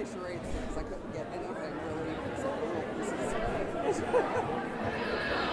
charades because I couldn't get anything really. So, this is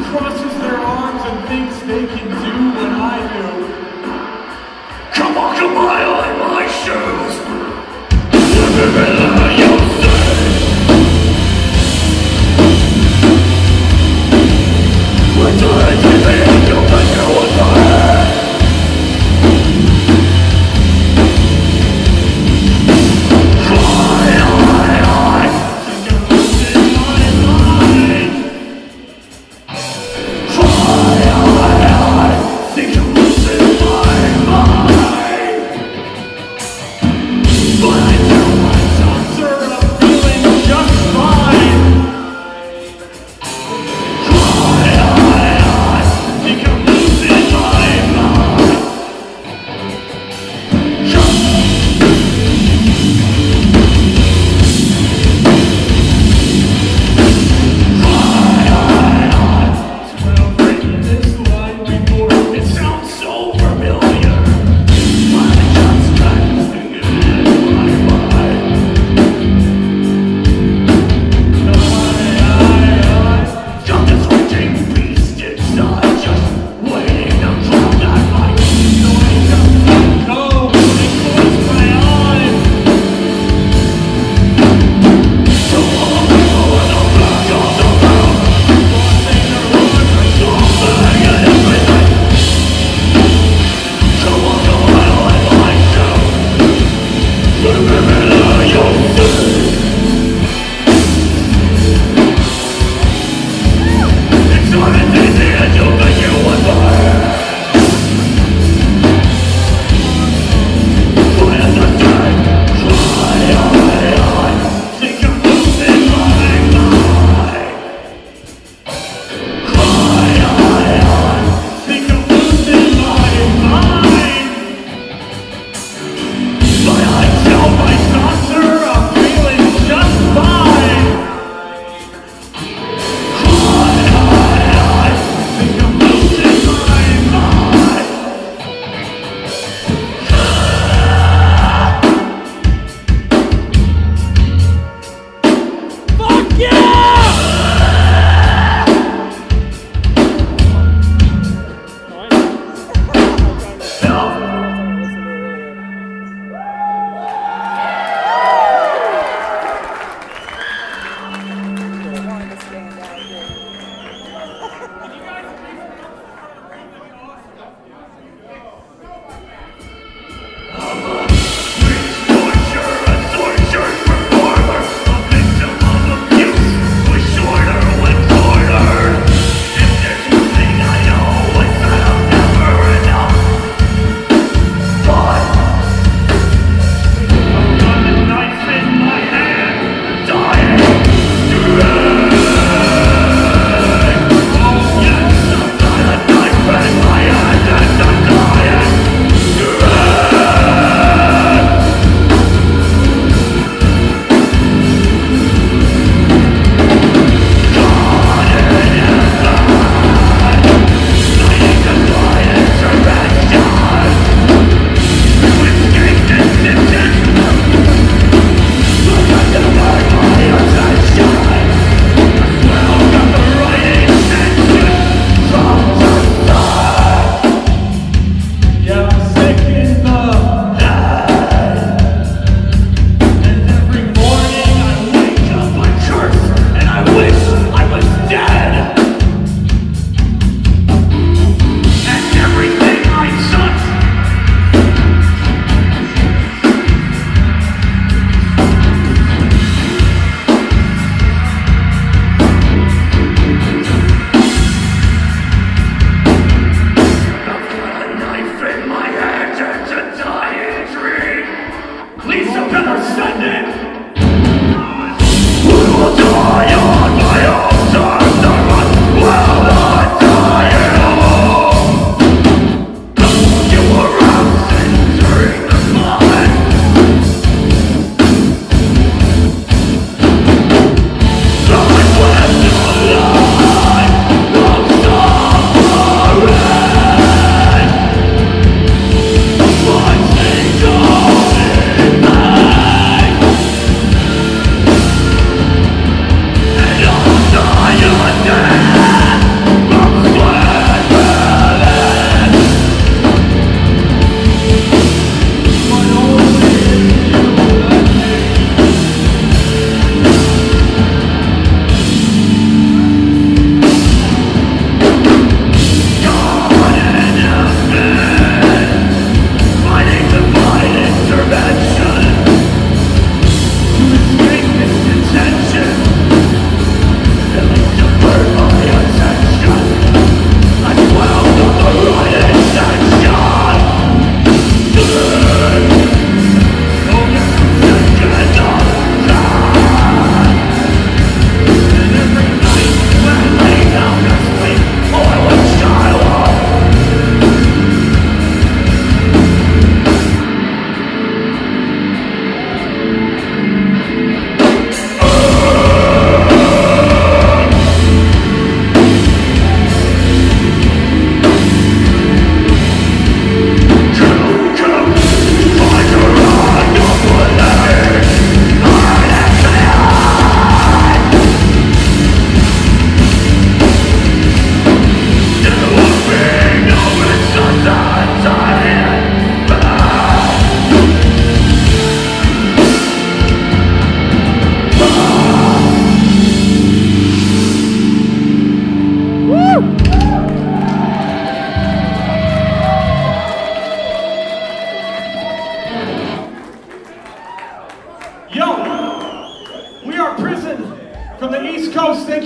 crosses their arms and thinks they can do what I do. Come on, on my shoes. Whatever you say. What do I do? You think you was my head. Think I'm losing my mind.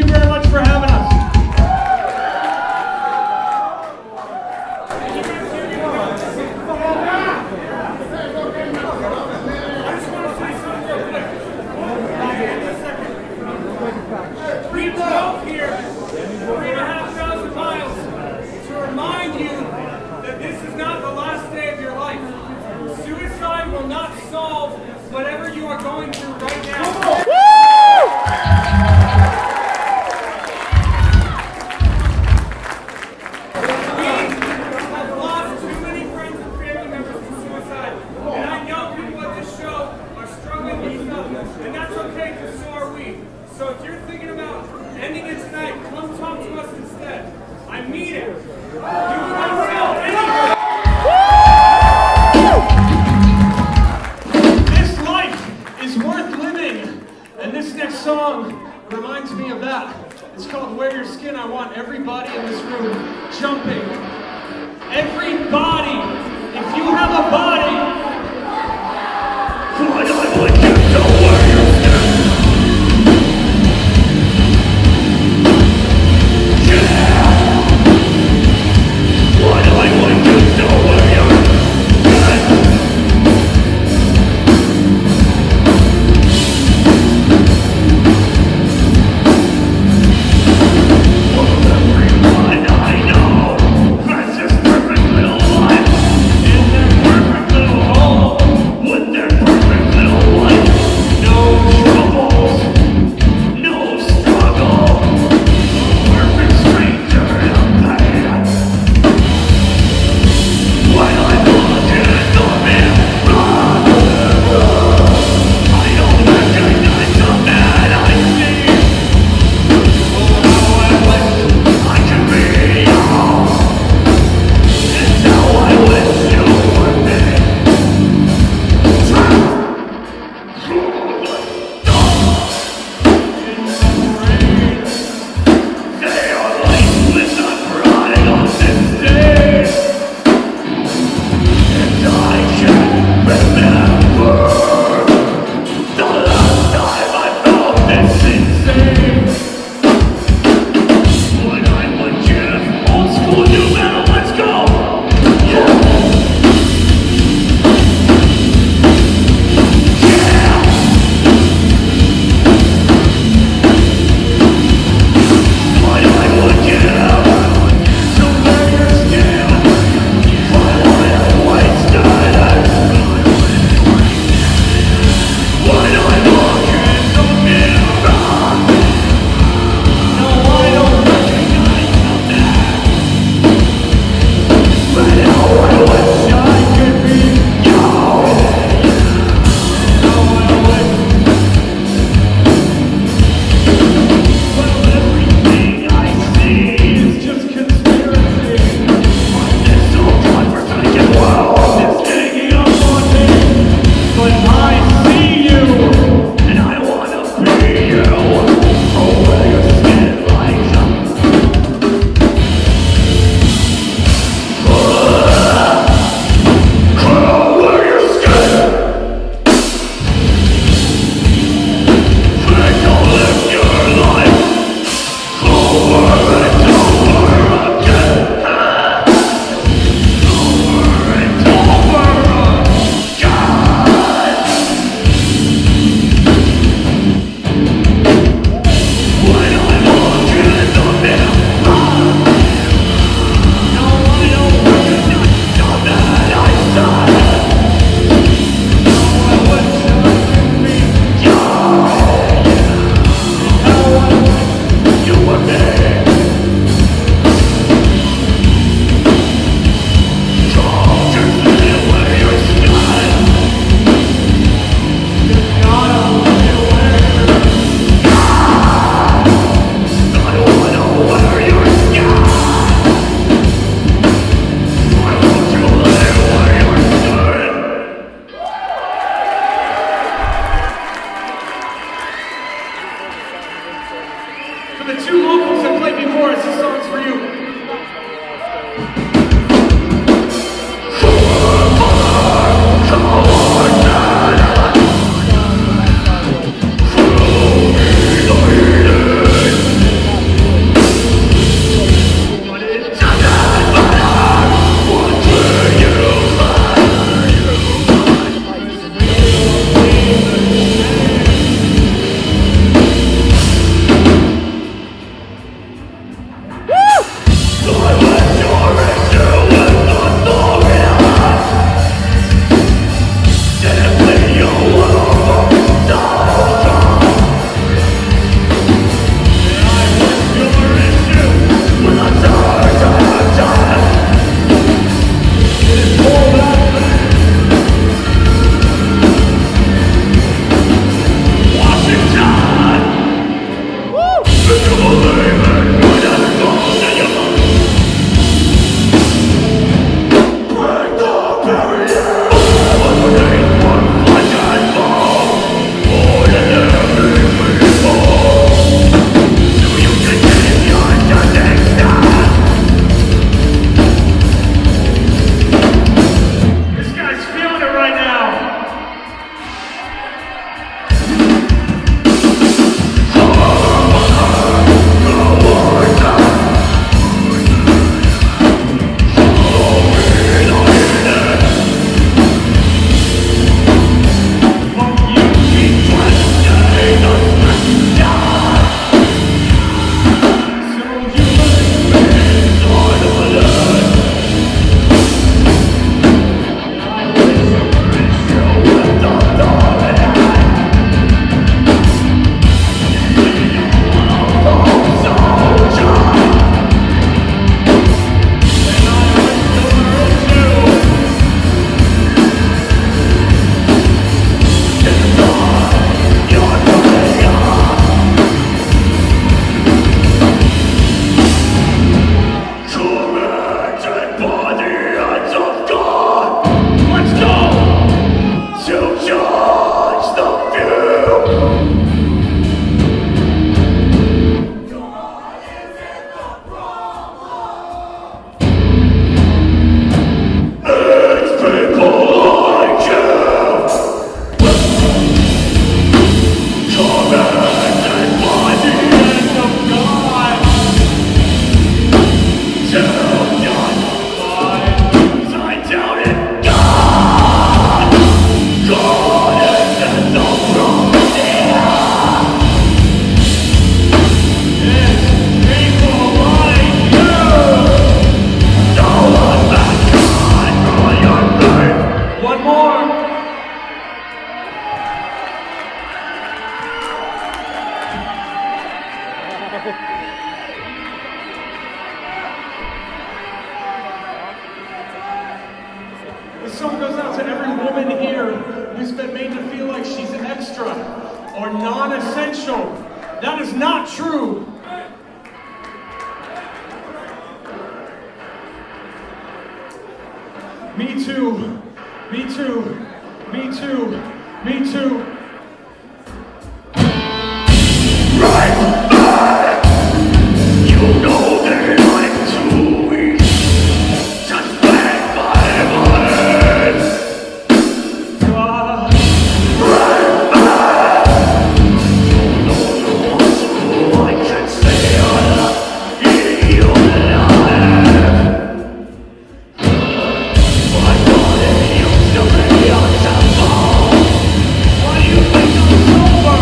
you very much for having us. We drove here 3,500 miles to remind you that this is not the last day of your life. Suicide will not solve whatever you are going through right now. We have lost too many friends and family members to suicide. And I know people at this show are struggling with stuff, and that's okay because so are we. So if you're thinking about ending it tonight, come talk to us instead. I mean it. You will sell anything. This life is worth living, and this next song reminds me of that. It's called Wear Your Skin. I want everybody in this room jumping. Everybody, if you have a body, why I want you to wear your skin. Yeah. Why do I want you to wear your skin? Everyone I know has this perfect little life in their perfect little home with their perfect little life. No troubles, no struggle, a perfect stranger in pain. When I look in the mirror, I don't recognize the man I see. Oh, how I wish I could be yours. It's how I wish you were me. They are laced with the pride of this day, and I can remember the last time I felt this insane. When I would give old school new metal, let's go! Yeah! When I would give to wear your skin, why would I waste it? When I look in the mirror, no, I don't recognize the man. song goes out to every woman here who's been made to feel like she's extra or non-essential. That is not true. Me too. Me too. Me too. Me too. You know that I'm too weak. Just beg my money. I can say in your life. My body used to be unstoppable. Why do you think I'm sober?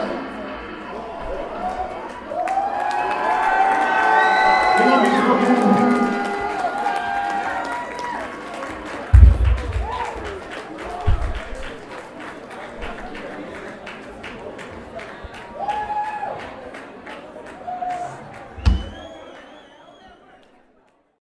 We love you, Brooklyn.